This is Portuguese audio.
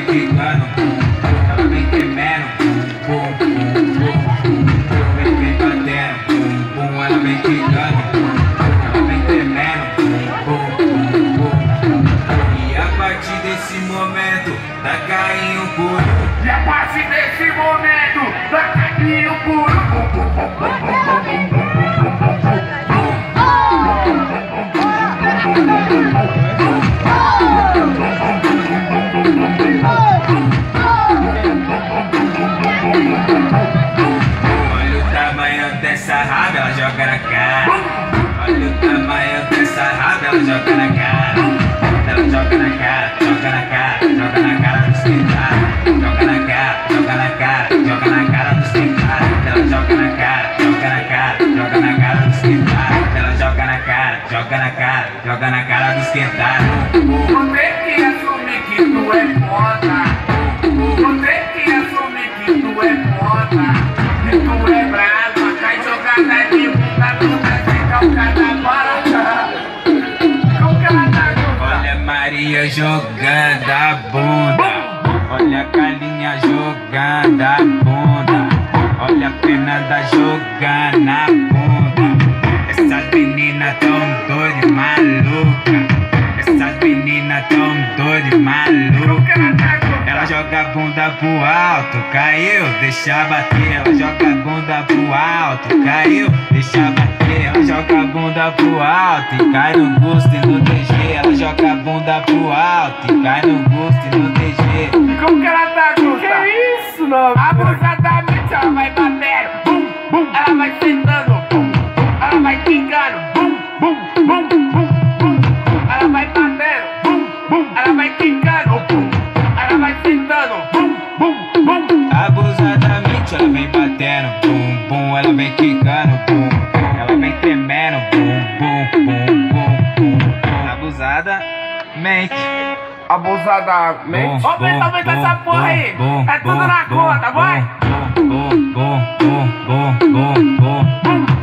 quicando, ela vem tremendo, bum, bum, bum, bum, vem batendo, bum, ela vem quicando, ela vem tremendo, bum, bum, bum, bum. E a partir desse momento, tá caindo puro. E a partir desse momento, tá caindo puro. Olha o tamanho dessa raba, ela joga na cara. Olha o tamanho dessa raba, ela joga na cara. Ela joga na cara, joga na cara, joga na cara dos quintais. Joga na cara, joga na cara, joga na cara dos quintais. Ela joga na cara, joga na cara, joga na cara dos quintais. Ela joga na cara, joga na cara, joga na cara dos quintais. Tu tem que assumir que tu é foda. Tu tem que assumir que tu é foda. Que tu é brava, cai jogada de bunda, tu tá sem calcada barata. Como que ela tá jogando? Olha a Maria jogando a bunda. Olha a Carlinha jogando a bunda. Olha a Fernanda jogando a bunda. Essas meninas tão doidas e malucas. Essas meninas tão doidas e malucas. Ela joga a bunda pro alto, caiu, deixa bater. Ela joga a bunda pro alto, caiu, deixa bater. Ela joga a bunda pro alto e cai no gosto e no DG. Ela joga a bunda pro alto e cai no gosto e no DG. Como que ela tá jogando? Que isso, não? Abusadamente ela vai batendo, bum, bum. Ela vai sentando, bum, bum. Ela vai quicando, bum, bum, bum, bum, bum. Ela vai batendo, bum, bum. Ela vai quicando, bum. Ela vai sentando, bum, bum, bum. Abusadamente ela vem batendo, bum, bum. Ela vem quicando, bum, bum. Ela vem tremendo, bum, bum, bum, bum, bum. Abusadamente. Abusadamente. Aumenta essa porra aí. É tudo na conta, vai. Bum, bum, bum, bum, bum, bum, bum.